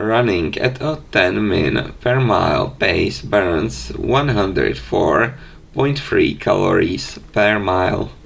Running at a 10 min per mile pace burns 104.3 calories per mile.